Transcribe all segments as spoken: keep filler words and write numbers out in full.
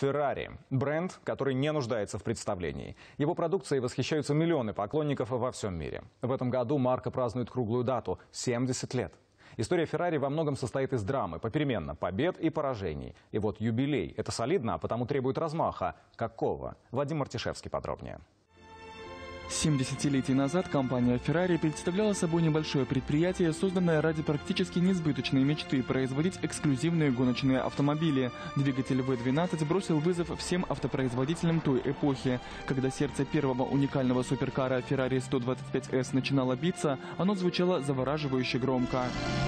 Ferrari – бренд, который не нуждается в представлении. Его продукцией восхищаются миллионы поклонников во всем мире. В этом году марка празднует круглую дату – семьдесят лет. История Ferrari во многом состоит из драмы, попеременно побед и поражений. И вот юбилей – это солидно, а потому требует размаха. Какого? Вадим Мартишевский подробнее. Семь десятилетий назад компания Ferrari представляла собой небольшое предприятие, созданное ради практически несбыточной мечты – производить эксклюзивные гоночные автомобили. Двигатель вэ двенадцать бросил вызов всем автопроизводителям той эпохи. Когда сердце первого уникального суперкара Ferrari сто двадцать пять эс начинало биться, оно звучало завораживающе громко.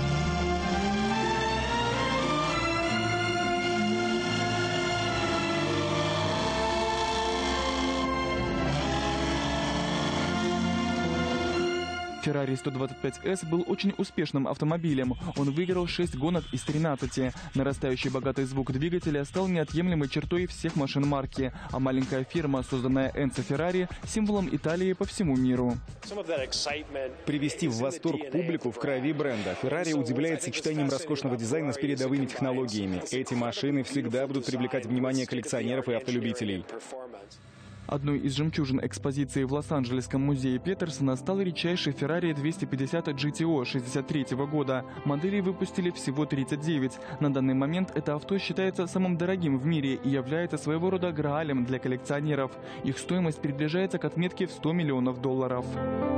Ferrari сто двадцать пять эс был очень успешным автомобилем. Он выиграл шесть гонок из тринадцати. Нарастающий богатый звук двигателя стал неотъемлемой чертой всех машин марки, а маленькая фирма, созданная Энцо Феррари, символом Италии по всему миру. Привести в восторг публику в крови бренда. Ferrari удивляет сочетанием роскошного дизайна с передовыми технологиями. Эти машины всегда будут привлекать внимание коллекционеров и автолюбителей. Одной из жемчужин экспозиции в Лос-Анджелесском музее Петерсона стал редчайший Ferrari двести пятьдесят джи ти о шестьдесят третьего года. Моделей выпустили всего тридцать девять. На данный момент это авто считается самым дорогим в мире и является своего рода граалем для коллекционеров. Их стоимость приближается к отметке в сто миллионов долларов.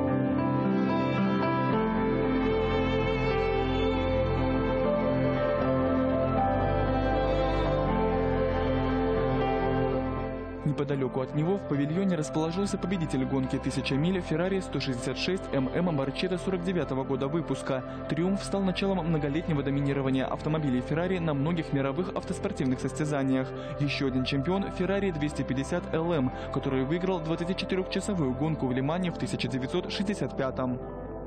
Неподалеку от него в павильоне расположился победитель гонки тысяча миль Ferrari сто шестьдесят шесть эм эм Барчетто сорок девятого года выпуска. Триумф стал началом многолетнего доминирования автомобилей Ferrari на многих мировых автоспортивных состязаниях. Еще один чемпион – Ferrari двести пятьдесят эл эм, который выиграл двадцатичетырёхчасовую гонку в Лимане в тысяча девятьсот шестьдесят пятом.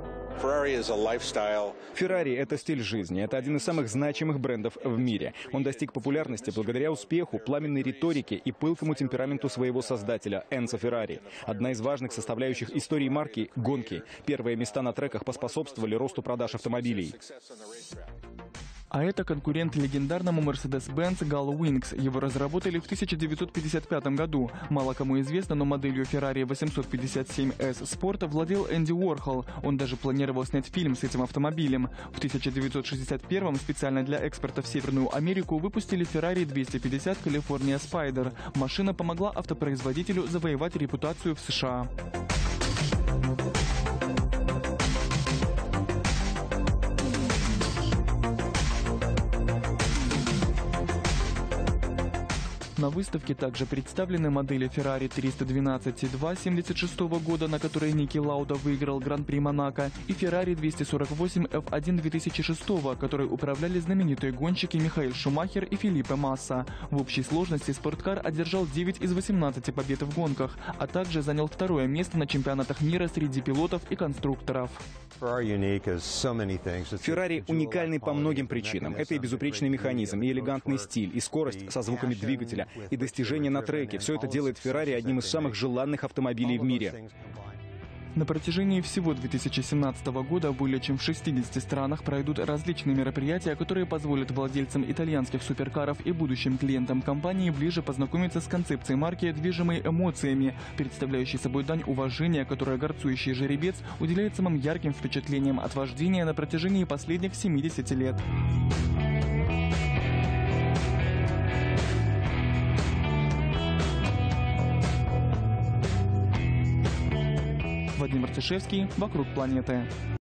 Ferrari – это стиль жизни. Это один из самых значимых брендов в мире. Он достиг популярности благодаря успеху, пламенной риторике и пылкому темпераменту своего создателя – Энцо Феррари. Одна из важных составляющих истории марки – гонки. Первые места на треках поспособствовали росту продаж автомобилей. А это конкурент легендарному Mercedes-Benz Gull Wings. Его разработали в тысяча девятьсот пятьдесят пятом году. Мало кому известно, но моделью Ferrari восемьсот пятьдесят семь эс Sport владел Энди Уорхол. Он даже планировал снять фильм с этим автомобилем. В тысяча девятьсот шестьдесят первом специально для экспорта в Северную Америку выпустили Ferrari двести пятьдесят California Spider. Машина помогла автопроизводителю завоевать репутацию в США. На выставке также представлены модели Ferrari триста двенадцать два семьдесят шестого года, на которой Ники Лауда выиграл Гран-при Монако, и Ferrari двести сорок восемь эф один две тысячи шестого, которой управляли знаменитые гонщики Михаэль Шумахер и Фелипе Масса. В общей сложности спорткар одержал девять из восемнадцати побед в гонках, а также занял второе место на чемпионатах мира среди пилотов и конструкторов. Ferrari уникальный по многим причинам. Это и безупречный механизм, и элегантный стиль, и скорость со звуками двигателя, и достижения на треке. Все это делает Ferrari одним из самых желанных автомобилей в мире. На протяжении всего две тысячи семнадцатого года более чем в шестидесяти странах пройдут различные мероприятия, которые позволят владельцам итальянских суперкаров и будущим клиентам компании ближе познакомиться с концепцией марки, движимой эмоциями, представляющей собой дань уважения, которая горцующий жеребец уделяет самым ярким впечатлениям от вождения на протяжении последних семидесяти лет. Вадим Мартишевский, «Вокруг планеты».